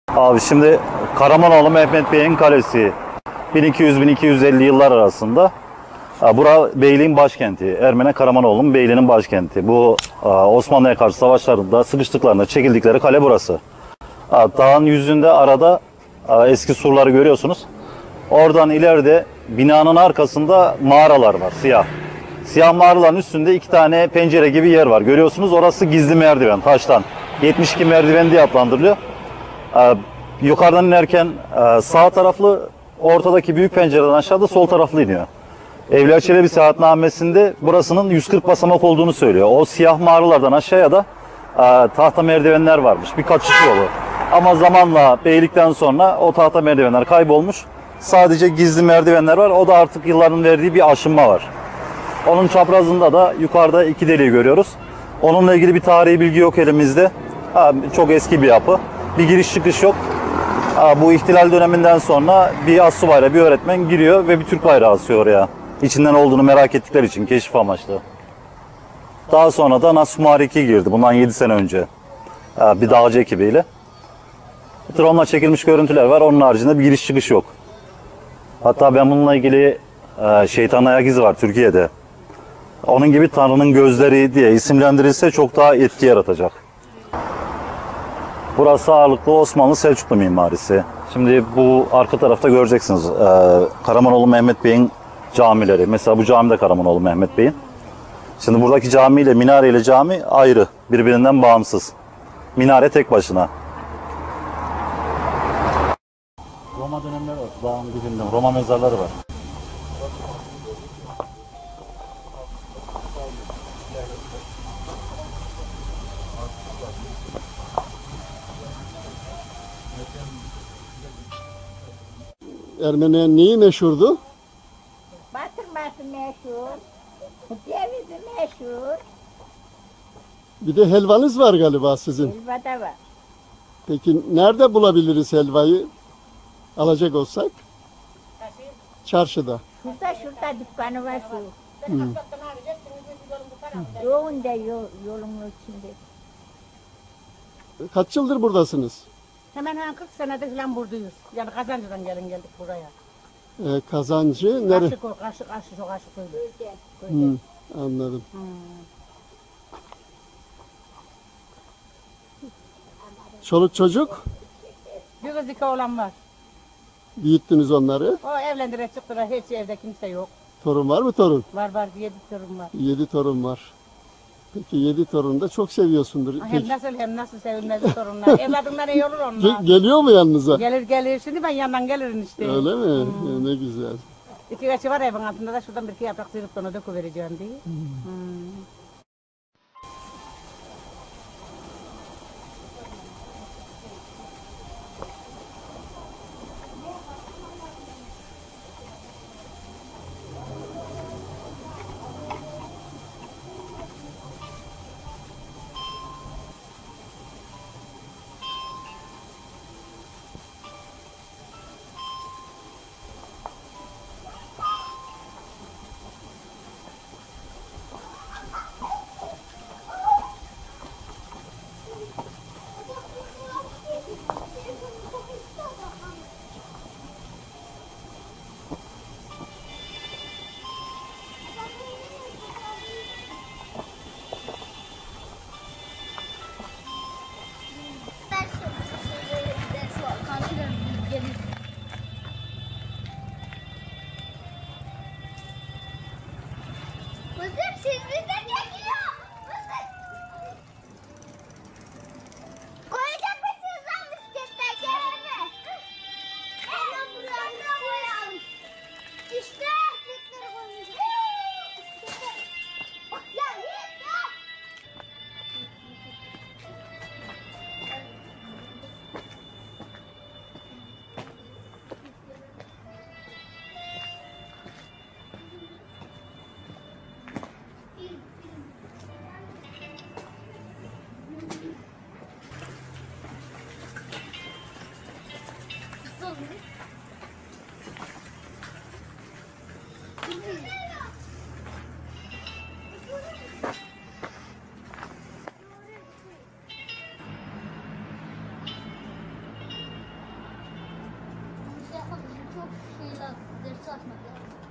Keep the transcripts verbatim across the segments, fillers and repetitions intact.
Abi şimdi Karamanoğlu Mehmet Bey'in kalesi bin iki yüz bin iki yüz elli yıllar arasında. Bura beyliğin başkenti. Ermene Karamanoğlu'nun beyliğinin başkenti. Bu Osmanlı'ya karşı savaşlarında sıkıştıklarında çekildikleri kale burası. Dağın yüzünde arada eski surları görüyorsunuz. Oradan ileride binanın arkasında mağaralar var, siyah. Siyah mağaraların üstünde iki tane pencere gibi yer var. Görüyorsunuz, orası gizli merdiven, taştan. yetmiş iki merdiven diye adlandırılıyor. Yukarıdan inerken sağ taraflı, ortadaki büyük pencereden aşağıda sol taraflı iniyor. Evliya Çelebi seyahatnamesinde burasının yüz kırk basamak olduğunu söylüyor. O siyah mağaralardan aşağıya da tahta merdivenler varmış, bir kaçış yolu. Ama zamanla, beylikten sonra o tahta merdivenler kaybolmuş. Sadece gizli merdivenler var. O da artık yılların verdiği bir aşınma var. Onun çaprazında da yukarıda iki deliği görüyoruz. Onunla ilgili bir tarihi bilgi yok elimizde. Ha, çok eski bir yapı. Bir giriş çıkış yok. Ha, bu ihtilal döneminden sonra bir astsubayla bir öğretmen giriyor ve bir Türk bayrağı asıyor oraya. İçinden olduğunu merak ettikleri için, keşif amaçlı. Daha sonra da Nasuh iki girdi. Bundan yedi sene önce. Ha, bir dağcı ekibiyle. Drone'la çekilmiş görüntüler var. Onun haricinde bir giriş çıkış yok. Hatta ben bununla ilgili e, şeytan ayak izi var Türkiye'de. Onun gibi Tanrı'nın gözleri diye isimlendirilse çok daha etki yaratacak. Burası ağırlıklı Osmanlı Selçuklu mimarisi. Şimdi bu arka tarafta göreceksiniz e, Karamanoğlu Mehmet Bey'in camileri. Mesela bu cami de Karamanoğlu Mehmet Bey'in. Şimdi buradaki cami ile minare ile cami ayrı, birbirinden bağımsız. Minare tek başına. Roma dönemleri var. Dağın dibinde Roma mezarları var. Ermeni'nin neyi meşhurdu? Batırması meşhur, cevizi meşhur, Bir de helvanız var galiba sizin. helva da var. Peki nerede bulabiliriz helvayı? Alacak olsak? Çarşıda. Şurada şurada dükkanı var şu. Hmm. Yoğun da yol, yolun içinde. Kaç yıldır buradasınız? Hemen hemen kırk senedir falan buradayız. Yani Kazancı'dan gelin geldik buraya. Ee, kazancı nere? Kaşık o, kaşık, kaşık o, kaşık öyle. Hmm, anladım. Hmm. Çoluk çocuk? Bir kız iki oğlan var. Büyüttünüz onları. O evlendirip çıktılar, hiç evde kimse yok. Torun var mı torun? Var var, yedi torun var. Yedi torun var. Peki yedi torunu da çok seviyorsundur. Hem Peki, nasıl hem nasıl sevilmez torunlar. Evladımdan iyi olur onlar. ge- geliyor mu yanınıza? Gelir gelir, şimdi ben yandan gelirim işte. Öyle mi? Ee, ne güzel. İki geçi var evin altında da şuradan bir iki yaprak sıyırıp da onu döküvereceğim diye. Hmm. Kızım sizi de geliyor. Koyacak mısınız lan bisikletler gelene? Hemen buradan koyalım. İşte bisikletleri koymuş. Ya git ya. Satmak.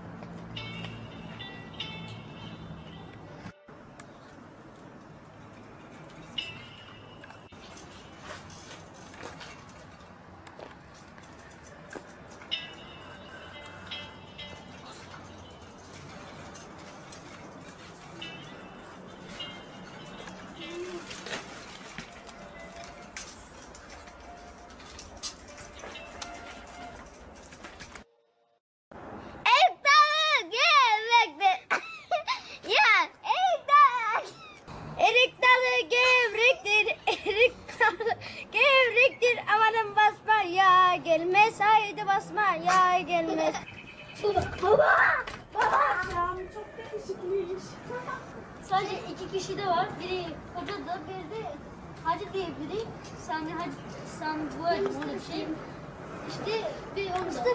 Erik dalı gevrektir. Ya erik dalı. Erik dalı gevrektir. Erik dalı gevrektir. Amanın basma ya gelmez. Haydi basma ya gelmez. Baba. Baba. Çok değişikmiş. Sadece iki kişi de var. Biri kocadı, biri de hacı diye biri. Sami hacı, Sami bu hacı böyle bir şey. İşte bir onu da.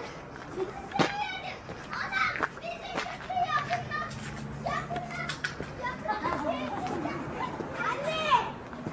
Adam bizi kötü yakından. Yakından. Yakından. Anne.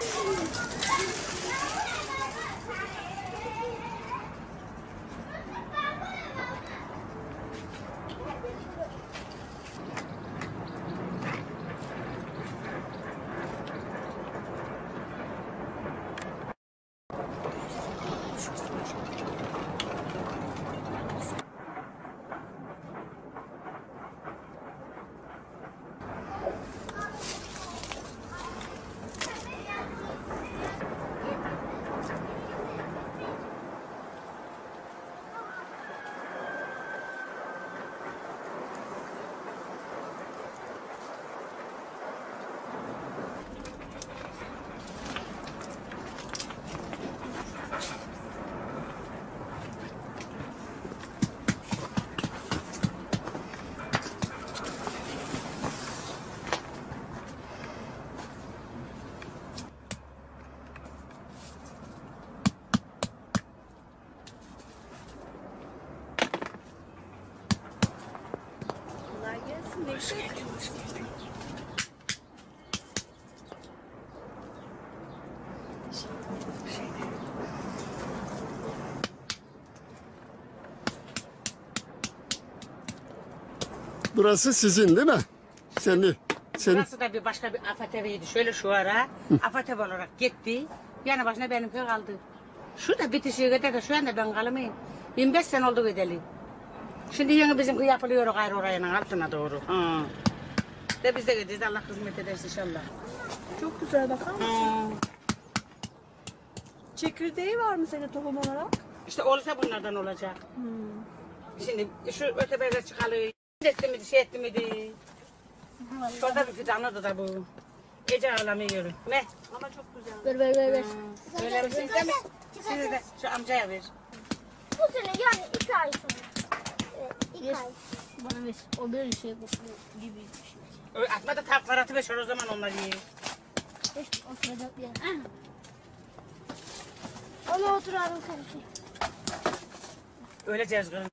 Burası sizin değil mi? Seni. Senin. Burası da bir başka bir afet eviydi. Şöyle şu ara afet evi olarak gitti. Yanı başına benimki kaldı. Şu da bitişiğe kadar da şu anda ben kalamayayım. yirmi beş sene oldu gideli. Şimdi yeni bizimki yapılıyor gayrı orayının altına doğru. Ha. De biz de gideceğiz. Allah hizmet ederse inşallah. Çok güzel bakar mısın? Ha. Çekirdeği var mı senin tohum olarak? İşte olursa bunlardan olacak. Şimdi şu ötebeler çıkalı. Etti miydi, şey etti miydi? Şurada bir fidanı da bu. Ece ağlamıyor. Ne? Ama çok güzel. Ver ver ver ver. Öyle bir şey değil mi? Siz de şu amcaya ver. Bu sene yani iki ay sonra. Evet, iki ay. Bana ver. O böyle şey bu gibi bir şey. Ö, Atma da tavuklar atıver o zaman onları yiyin. İşte oturacak bir yer. Ona oturalım kardeşim. Öyle cezgırın.